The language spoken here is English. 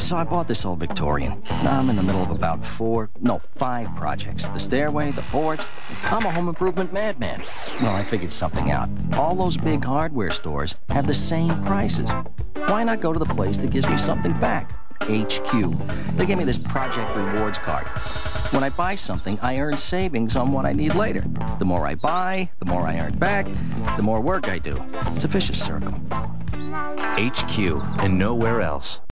So I bought this old Victorian. Now I'm in the middle of about 5 projects. The stairway, the porch. I'm a home improvement madman. Well, I figured something out. All those big hardware stores have the same prices. Why not go to the place that gives me something back? HQ. They gave me this project rewards card. When I buy something, I earn savings on what I need later. The more I buy, the more I earn back, the more work I do. It's a vicious circle. HQ and nowhere else.